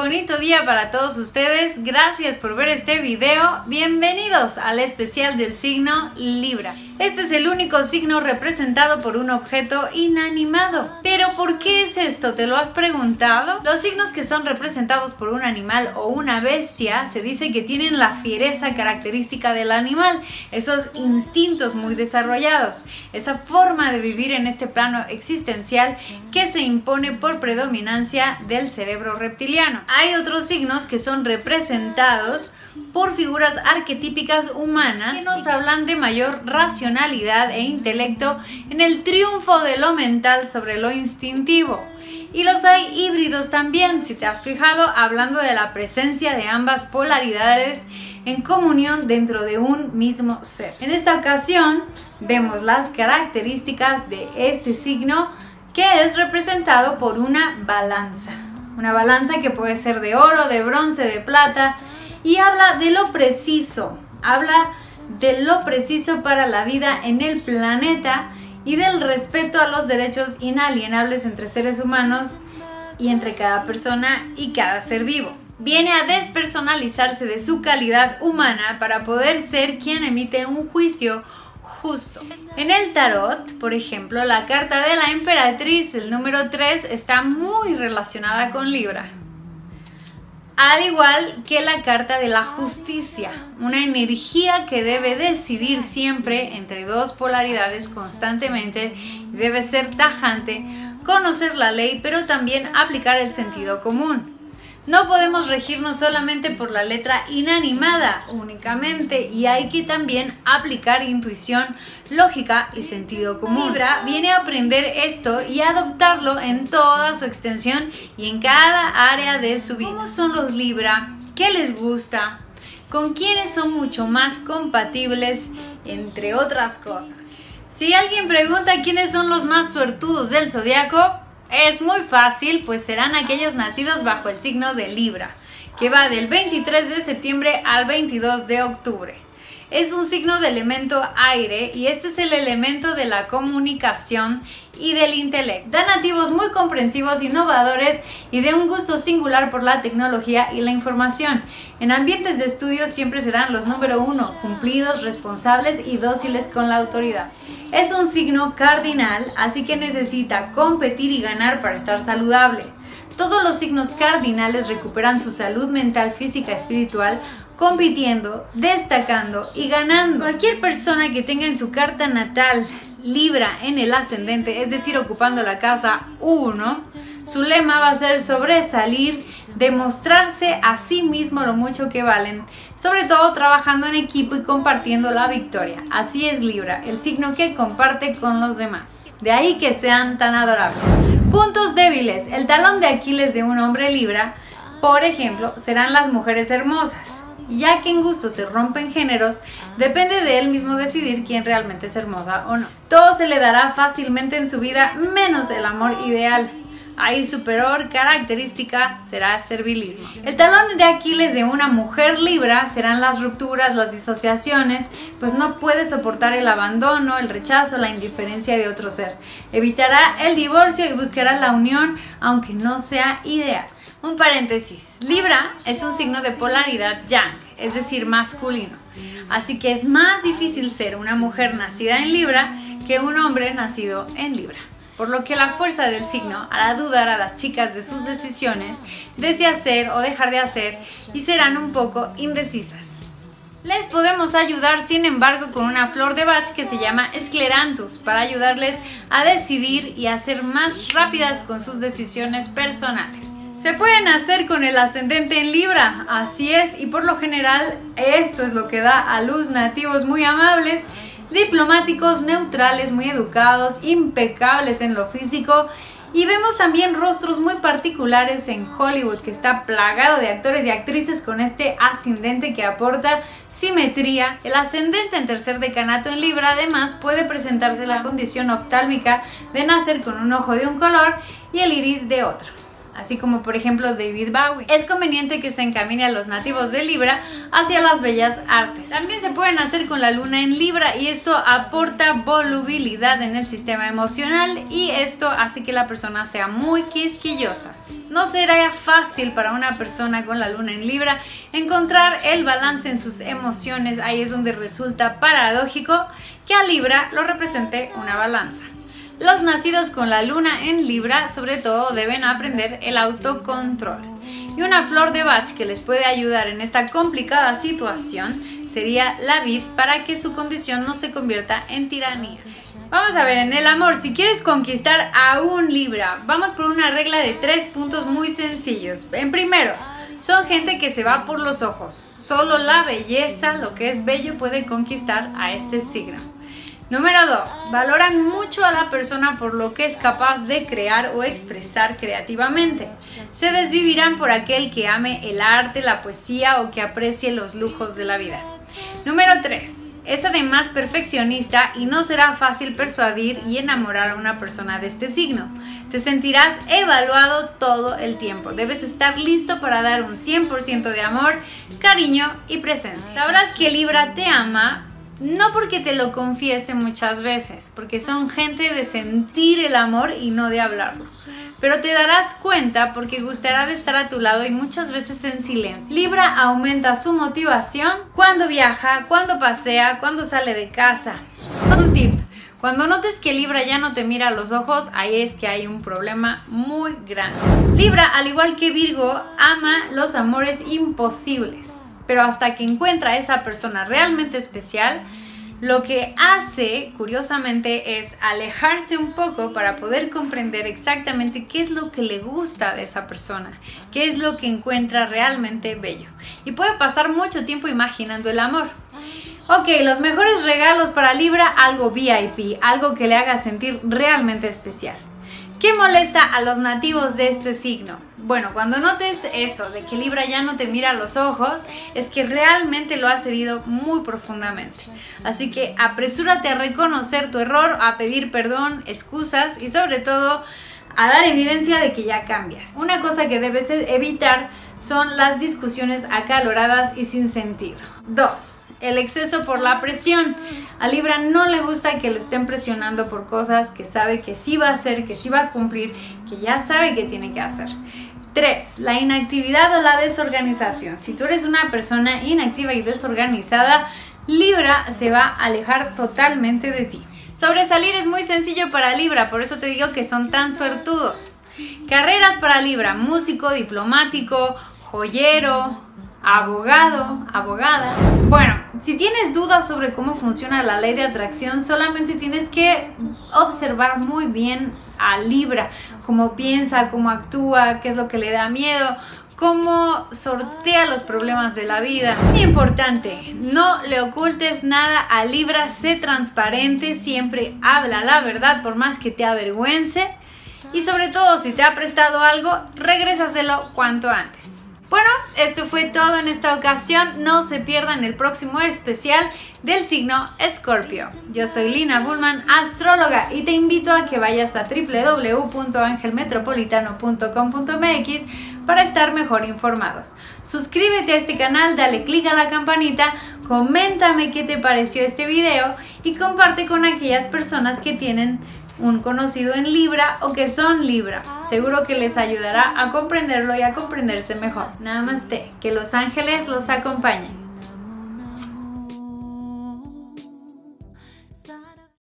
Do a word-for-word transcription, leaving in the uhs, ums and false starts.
bonito día para todos ustedes. Gracias por ver este video. Bienvenidos al especial del signo Libra. Este es el único signo representado por un objeto inanimado. ¿Pero por qué es esto? ¿Te lo has preguntado? Los signos que son representados por un animal o una bestia se dice que tienen la fiereza característica del animal, esos instintos muy desarrollados, esa forma de vivir en este plano existencial que se impone por predominancia del cerebro reptiliano. Hay otros signos que son representados por figuras arquetípicas humanas que nos hablan de mayor racionalidad e intelecto en el triunfo de lo mental sobre lo instintivo. Y los hay híbridos también, si te has fijado, hablando de la presencia de ambas polaridades en comunión dentro de un mismo ser. En esta ocasión vemos las características de este signo, que es representado por una balanza. Una balanza que puede ser de oro, de bronce, de plata, y habla de lo preciso, habla de lo preciso para la vida en el planeta y del respeto a los derechos inalienables entre seres humanos y entre cada persona y cada ser vivo. Viene a despersonalizarse de su calidad humana para poder ser quien emite un juicio justo. En el tarot, por ejemplo, la carta de la emperatriz, el número tres, está muy relacionada con Libra. Al igual que la carta de la justicia, una energía que debe decidir siempre entre dos polaridades constantemente, debe ser tajante, conocer la ley, pero también aplicar el sentido común. No podemos regirnos solamente por la letra inanimada únicamente, y hay que también aplicar intuición, lógica y sentido común. Libra viene a aprender esto y a adoptarlo en toda su extensión y en cada área de su vida. ¿Cómo son los Libra? ¿Qué les gusta? ¿Con quiénes son mucho más compatibles? Entre otras cosas. Si alguien pregunta quiénes son los más suertudos del zodiaco, es muy fácil, pues serán aquellos nacidos bajo el signo de Libra, que va del veintitrés de septiembre al veintidós de octubre. Es un signo de elemento aire y este es el elemento de la comunicación y del intelecto. Da nativos muy comprensivos, innovadores y de un gusto singular por la tecnología y la información. En ambientes de estudio siempre serán los número uno, cumplidos, responsables y dóciles con la autoridad. Es un signo cardinal, así que necesita competir y ganar para estar saludable. Todos los signos cardinales recuperan su salud mental, física, espiritual, compitiendo, destacando y ganando. Cualquier persona que tenga en su carta natal Libra en el ascendente, es decir, ocupando la casa uno, su lema va a ser sobresalir, demostrarse a sí mismo lo mucho que valen, sobre todo trabajando en equipo y compartiendo la victoria. Así es Libra, el signo que comparte con los demás. De ahí que sean tan adorables. Puntos débiles. El talón de Aquiles de un hombre Libra, por ejemplo, serán las mujeres hermosas. Ya que en gusto se rompen géneros, depende de él mismo decidir quién realmente es hermosa o no. Todo se le dará fácilmente en su vida, menos el amor ideal. Ahí su peor característica será servilismo. El talón de Aquiles de una mujer Libra serán las rupturas, las disociaciones, pues no puede soportar el abandono, el rechazo, la indiferencia de otro ser. Evitará el divorcio y buscará la unión, aunque no sea ideal. Un paréntesis, Libra es un signo de polaridad yang, es decir, masculino. Así que es más difícil ser una mujer nacida en Libra que un hombre nacido en Libra. Por lo que la fuerza del signo hará dudar a las chicas de sus decisiones, de si hacer o dejar de hacer, y serán un poco indecisas. Les podemos ayudar, sin embargo, con una flor de Bach que se llama Scleranthus, para ayudarles a decidir y a ser más rápidas con sus decisiones personales. Se pueden hacer con el ascendente en Libra, así es, y por lo general esto es lo que da a luz nativos muy amables, diplomáticos, neutrales, muy educados, impecables en lo físico, y vemos también rostros muy particulares en Hollywood, que está plagado de actores y actrices con este ascendente que aporta simetría. El ascendente en tercer decanato en Libra además puede presentarse la condición oftálmica de nacer con un ojo de un color y el iris de otro. así como por ejemplo David Bowie. Es conveniente que se encamine a los nativos de Libra hacia las bellas artes. También se pueden hacer con la luna en Libra y esto aporta volubilidad en el sistema emocional y esto hace que la persona sea muy quisquillosa. No será fácil para una persona con la luna en Libra encontrar el balance en sus emociones. Ahí es donde resulta paradójico que a Libra lo represente una balanza. Los nacidos con la luna en Libra sobre todo deben aprender el autocontrol. Y una flor de Bach que les puede ayudar en esta complicada situación sería la vid, para que su condición no se convierta en tiranía. Vamos a ver, en el amor, si quieres conquistar a un Libra, vamos por una regla de tres puntos muy sencillos. En primero, son gente que se va por los ojos. Solo la belleza, lo que es bello, puede conquistar a este signo. Número dos, valoran mucho a la persona por lo que es capaz de crear o expresar creativamente. Se desvivirán por aquel que ame el arte, la poesía o que aprecie los lujos de la vida. Número tres, es además perfeccionista y no será fácil persuadir y enamorar a una persona de este signo. Te sentirás evaluado todo el tiempo. Debes estar listo para dar un cien por ciento de amor, cariño y presencia. Sabrás que Libra te ama, no porque te lo confiese muchas veces, porque son gente de sentir el amor y no de hablarlo. Pero te darás cuenta porque gustará de estar a tu lado y muchas veces en silencio. Libra aumenta su motivación cuando viaja, cuando pasea, cuando sale de casa. Un tip: cuando notes que Libra ya no te mira a los ojos, ahí es que hay un problema muy grande. Libra, al igual que Virgo, ama los amores imposibles. Pero hasta que encuentra a esa persona realmente especial, lo que hace, curiosamente, es alejarse un poco para poder comprender exactamente qué es lo que le gusta de esa persona, qué es lo que encuentra realmente bello. Y puede pasar mucho tiempo imaginando el amor. Ok, los mejores regalos para Libra, algo V I P, algo que le haga sentir realmente especial. ¿Qué molesta a los nativos de este signo? Bueno, cuando notes eso, de que Libra ya no te mira a los ojos, es que realmente lo has herido muy profundamente. Así que apresúrate a reconocer tu error, a pedir perdón, excusas y sobre todo a dar evidencia de que ya cambias. Una cosa que debes evitar son las discusiones acaloradas y sin sentido. dos. El exceso por la presión. A Libra no le gusta que lo estén presionando por cosas que sabe que sí va a hacer, que sí va a cumplir, que ya sabe que tiene que hacer. tres. La inactividad o la desorganización. Si tú eres una persona inactiva y desorganizada, Libra se va a alejar totalmente de ti. Sobresalir es muy sencillo para Libra, por eso te digo que son tan suertudos. Carreras para Libra: músico, diplomático, joyero, abogado, abogada. Bueno, si tienes dudas sobre cómo funciona la ley de atracción, solamente tienes que observar muy bien a Libra, cómo piensa, cómo actúa, qué es lo que le da miedo, cómo sortea los problemas de la vida. Muy importante, no le ocultes nada a Libra, sé transparente, siempre habla la verdad por más que te avergüence y sobre todo si te ha prestado algo, regrésaselo cuanto antes. Bueno, esto fue todo en esta ocasión. No se pierdan el próximo especial del signo Escorpio. Yo soy Lina Bullman, astróloga, y te invito a que vayas a w w w punto angel metropolitano punto com punto m x para estar mejor informados. Suscríbete a este canal, dale click a la campanita, coméntame qué te pareció este video y comparte con aquellas personas que tienen un conocido en Libra o que son Libra. Seguro que les ayudará a comprenderlo y a comprenderse mejor. Namaste, que los ángeles los acompañen.